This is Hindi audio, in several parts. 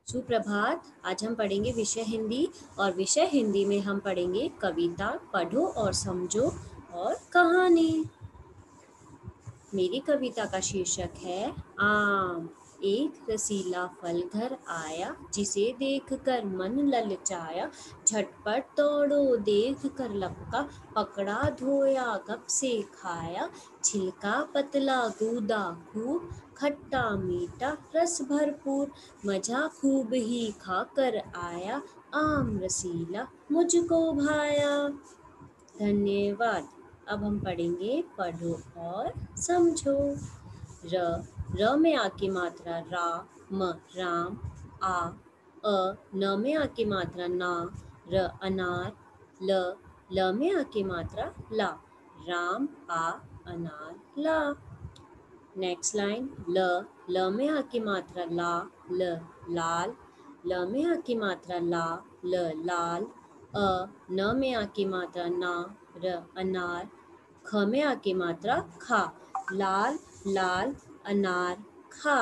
सुप्रभात। आज हम पढ़ेंगे विषय हिंदी और विषय हिंदी में हम पढ़ेंगे कविता पढ़ो और समझो और कहानी। मेरी कविता का शीर्षक है आम। एक रसीला फल घर आया, जिसे देखकर मन ललचाया। झटपट तोड़ो देखकर लपका, पकड़ा धोया गप से खाया। छिलका पतला गूदा खूब, खट्टा मीठा रस भरपूर। मजा खूब ही खाकर आया, आम रसीला मुझको भाया। धन्यवाद। अब हम पढ़ेंगे पढ़ो और समझो। र में आ की मात्रा रा, म राम, आ अ न में आ की मात्रा ना, र अनार, ल में आ की मात्रा ला, राम आ अनार ला। नेक्स्ट लाइन ल में आ की मात्रा ला, लाल, ल में आ की मात्रा ला, लाल, न में आ की मात्रा ना, अनार, ख में आ की मात्रा खा, लाल लाल अनार खा।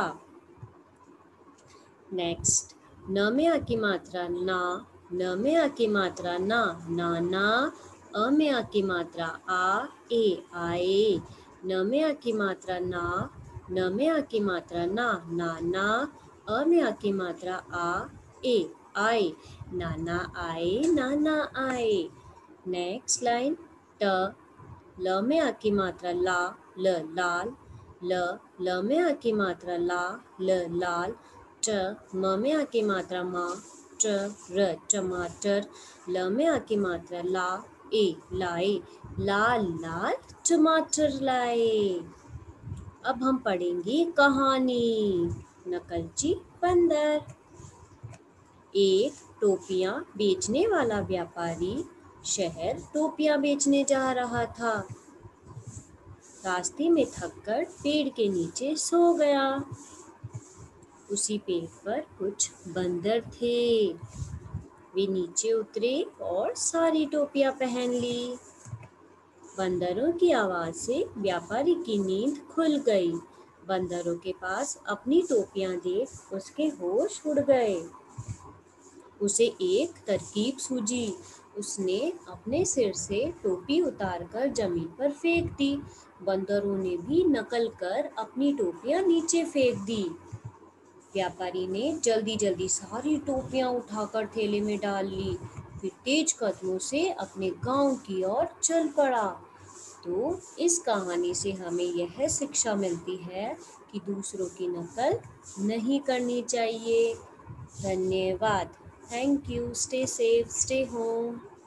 नेक्स्ट न में आ की मात्रा ना, न में आ की मात्रा ना, नाना, अ में आ की मात्रा आ, ए आए, न में आ की मात्रा ना, न में आ की मात्रा ना, नाना, अ में आ की मात्रा आ, ए आए, नाना आए, नाना आए। नेक्स्ट लाइन ट, ल में आ की मात्रा ला, लाल, ल में आ की मात्रा ला, लाल, ट, म में आ की मात्रा मा, र टमाटर, ल में आ की मात्रा ला, ए लाए, लाल लाल टमाटर लाए। अब हम पढ़ेंगे कहानी। नकलची बंदर। एक टोपियां बेचने वाला व्यापारी शहर टोपियां बेचने जा रहा था। रास्ते में थककर पेड़ के नीचे सो गया। उसी पेड़ पर कुछ बंदर थे। वे नीचे उतरे और सारी टोपियां पहन ली। बंदरों की आवाज से व्यापारी की नींद खुल गई। बंदरों के पास अपनी टोपियां देख उसके होश उड़ गए। उसे एक तरकीब सूझी। उसने अपने सिर से टोपी उतारकर जमीन पर फेंक दी। बंदरों ने भी नकल कर अपनी टोपियां नीचे फेंक दी। व्यापारी ने जल्दी जल्दी सारी टोपियां उठाकर थैले में डाल ली। फिर तेज कदमों से अपने गांव की ओर चल पड़ा। तो इस कहानी से हमें यह शिक्षा मिलती है कि दूसरों की नकल नहीं करनी चाहिए। धन्यवाद। Thank you. Stay safe, stay home.